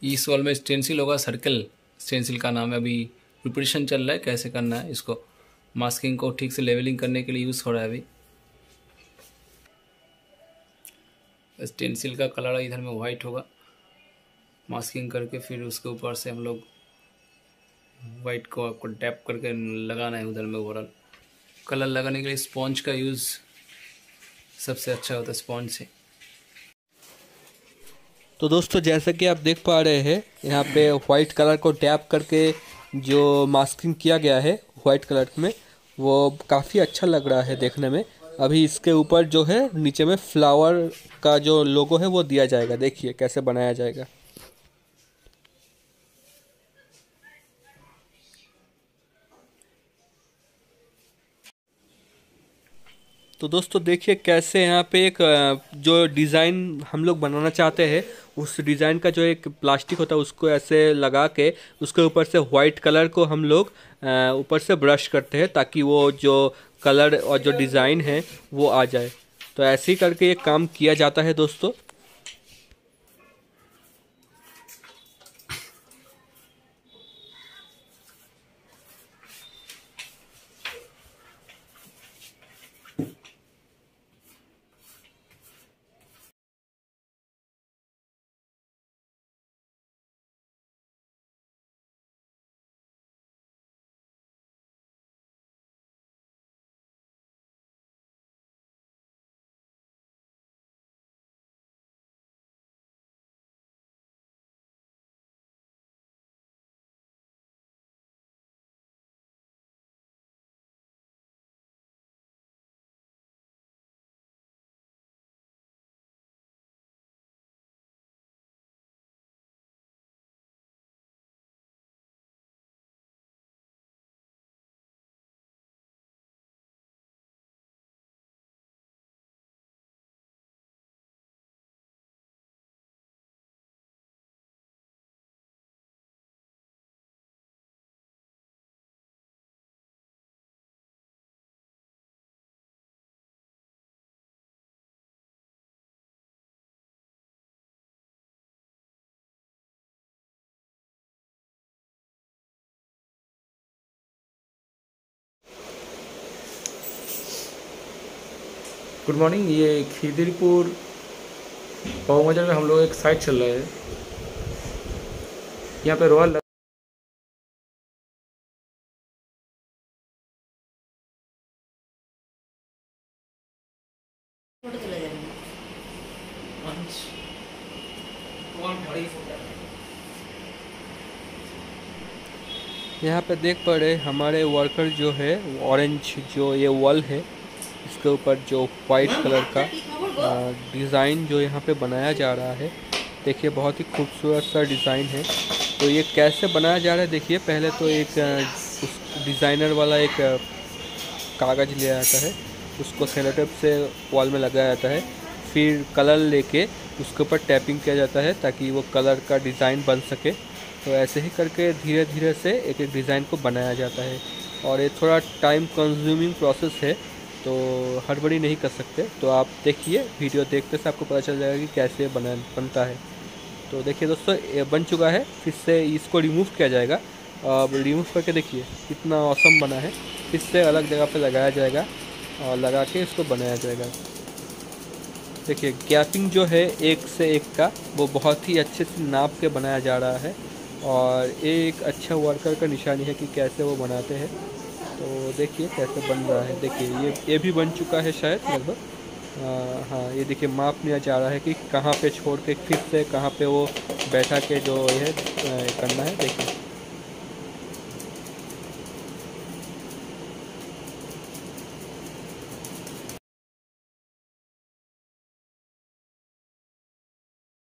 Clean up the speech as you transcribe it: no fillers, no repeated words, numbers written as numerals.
इस वॉल में स्टेंसिल होगा, सर्कल स्टेंसिल का नाम है। अभी प्रिपरेशन चल रहा है कैसे करना है इसको। मास्किंग को ठीक से लेवलिंग करने के लिए यूज़ हो रहा है अभी। स्टेंसिल का कलर इधर में वाइट होगा, मास्किंग करके फिर उसके ऊपर से हम लोग वाइट को आपको टैप करके लगाना है उधर में। ओवरऑल कलर लगाने के लिए स्पॉन्ज का यूज़ सबसे अच्छा होता है, स्पॉन्ज से। तो दोस्तों जैसा कि आप देख पा रहे हैं यहाँ पे वाइट कलर को टैप करके जो मास्किंग किया गया है वाइट कलर में, वो काफ़ी अच्छा लग रहा है देखने में। अभी इसके ऊपर जो है नीचे में फ्लावर का जो लोगो है वो दिया जाएगा। देखिए कैसे बनाया जाएगा। तो दोस्तों देखिए कैसे यहाँ पे एक जो डिज़ाइन हम लोग बनाना चाहते हैं उस डिज़ाइन का जो एक प्लास्टिक होता है उसको ऐसे लगा के उसके ऊपर से वाइट कलर को हम लोग ऊपर से ब्रश करते हैं ताकि वो जो कलर और जो डिज़ाइन है वो आ जाए। तो ऐसे ही करके ये काम किया जाता है दोस्तों। Good morning. ये खिदिरपुर पाव बाजार में हम लोग एक साइट चल रहा है। यहाँ पे रॉयल यहाँ पे देख पा रहे हमारे वर्कर जो है ऑरेंज जो ये वॉल है इसके ऊपर जो वाइट कलर का डिज़ाइन जो यहाँ पे बनाया जा रहा है। देखिए बहुत ही खूबसूरत सा डिज़ाइन है। तो ये कैसे बनाया जा रहा है देखिए। पहले तो एक उस डिज़ाइनर वाला एक कागज़ लिया जाता है, उसको सेलो टेप से वॉल में लगाया जाता है, फिर कलर लेके उसके ऊपर टैपिंग किया जाता है ताकि वो कलर का डिज़ाइन बन सके। तो ऐसे ही करके धीरे धीरे से एक एक डिज़ाइन को बनाया जाता है और ये थोड़ा टाइम कंज्यूमिंग प्रोसेस है, तो हड़बड़ी नहीं कर सकते। तो आप देखिए, वीडियो देखते से आपको पता चल जाएगा कि कैसे बनता है। तो देखिए दोस्तों ये बन चुका है। फिर से इसको रिमूव किया जाएगा। अब रिमूव करके देखिए कितना औसम बना है। फिर से अलग जगह पे लगाया जाएगा और लगा के इसको बनाया जाएगा। देखिए गैपिंग जो है एक से एक का वो बहुत ही अच्छे से नाप के बनाया जा रहा है और एक अच्छा वर्कर का निशानी है कि कैसे वो बनाते हैं। तो देखिए कैसे बन रहा है। देखिए ये भी बन चुका है शायद लगभग। हाँ ये देखिए माप लिया जा रहा है कि कहाँ पे छोड़ के फिर से कहाँ पे वो बैठा के जो है करना है। देखिए